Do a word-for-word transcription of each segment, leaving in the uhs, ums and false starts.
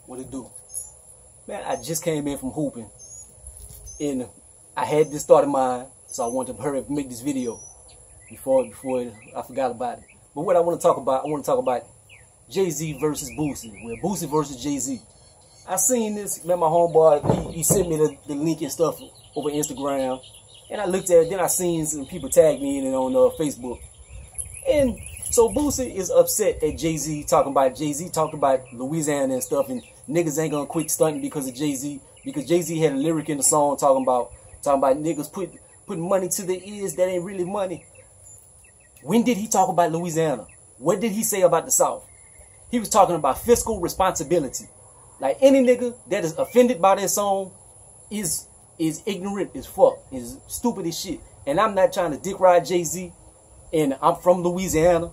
What it do? Man, I just came in from hooping, and I had this thought in mind, so I wanted to hurry up and make this video before before I forgot about it. But what I want to talk about, I want to talk about Jay-Z versus Boosie. Well, Boosie versus Jay-Z. I seen this, man, my homeboy, he, he sent me the, the link and stuff over Instagram, and I looked at it, then I seen some people tag me in it on uh, Facebook. And so Boosie is upset at Jay-Z, talking about Jay-Z talking about Louisiana and stuff, and niggas ain't gonna quit stunting because of Jay-Z, because Jay-Z had a lyric in the song talking about talking about niggas put putting money to their ears that ain't really money. When did he talk about Louisiana? What did he say about the South? He was talking about fiscal responsibility. Like, any nigga that is offended by that song is is ignorant as fuck, is stupid as shit. And I'm not trying to dick ride Jay-Z, and I'm from Louisiana.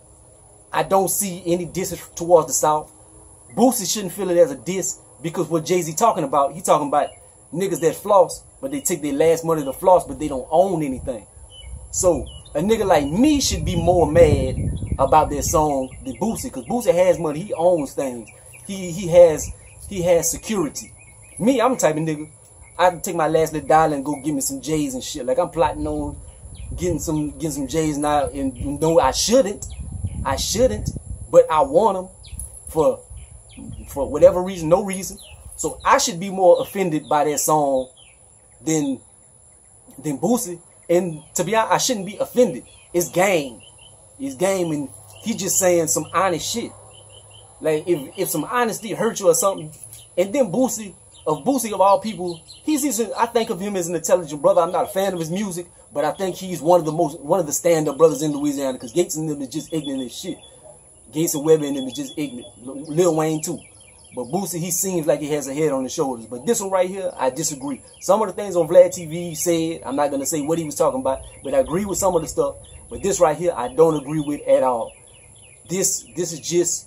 I don't see any diss towards the South. Boosie shouldn't feel it as a diss, because what Jay-Z talking about, he talking about niggas that floss, but they take their last money to floss, but they don't own anything. So a nigga like me should be more mad about that song than Boosie, because Boosie has money, he owns things. He he has he has security. Me, I'm the type of nigga, I can take my last little dollar and go get me some J's and shit. Like, I'm plotting on getting some getting some J's now, and no, I shouldn't. I shouldn't, but I want them for for whatever reason, no reason. So I should be more offended by that song than than Boosie. And to be honest, I shouldn't be offended. It's game. It's game, and he just saying some honest shit. Like, if if some honesty hurt you or something, and then Boosie, of Boosie of all people, he's, he's I think of him as an intelligent brother. I'm not a fan of his music, but I think he's one of the most one of the stand-up brothers in Louisiana, because Gates and them is just ignorant as shit. Gates and Webber and them is just ignorant. Lil Wayne too. But Boosie, he seems like he has a head on his shoulders. But this one right here, I disagree. Some of the things on Vlad T V he said, I'm not going to say what he was talking about, but I agree with some of the stuff. But this right here, I don't agree with at all. This this is just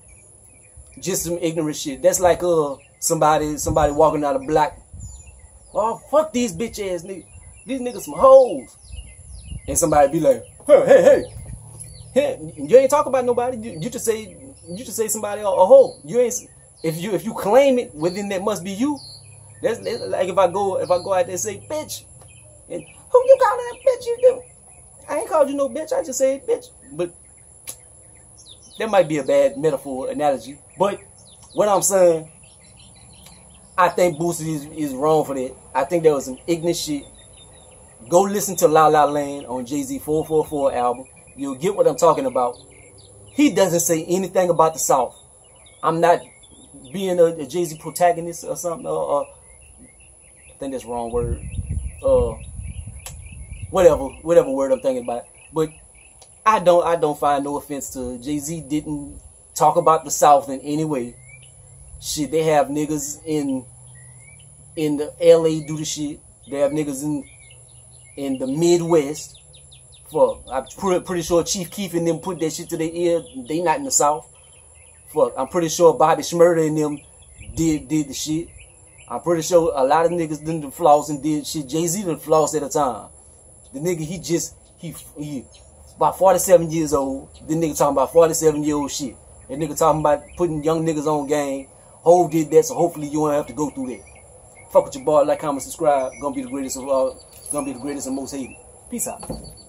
just some ignorant shit. That's like uh somebody somebody walking down the block. Oh, fuck these bitch ass niggas. These niggas some hoes. And somebody be like, hey, hey, hey. Hey, you ain't talking about nobody. You, you just say you just say somebody a, a hoe. You ain't if you if you claim it, within that must be you. That's, that's like if I go if I go out there and say bitch, and who you call that bitch? You do? I ain't called you no bitch. I just said bitch. But that might be a bad metaphor analogy. But what I'm saying, I think Boosie is, is wrong for that. I think that was some ignorant shit. Go listen to La La Land on Jay-Z four four four album. You'll get what I'm talking about. He doesn't say anything about the South. I'm not being a, a Jay-Z protagonist or something. Uh, uh, I think that's the wrong word. Uh, whatever, whatever word I'm thinking about. But I don't, I don't find no offense to Jay-Z. Didn't talk about the South in any way. Shit, they have niggas in in the L A do the shit. They have niggas in in the Midwest. Fuck, I'm pretty, pretty sure Chief Keef and them put that shit to their ear. They not in the South. Fuck, I'm pretty sure Bobby Shmurda and them did did the shit. I'm pretty sure a lot of niggas done the floss and did shit. Jay-Z done floss at a time. The nigga, he just, he, he about forty-seven years old. The nigga talking about forty-seven year old shit. That nigga talking about putting young niggas on game. Hov did that, so hopefully you won't have to go through that. Fuck with your boy, like, comment, subscribe. Gonna be the greatest of all, gonna be the greatest and most hated. Peace out.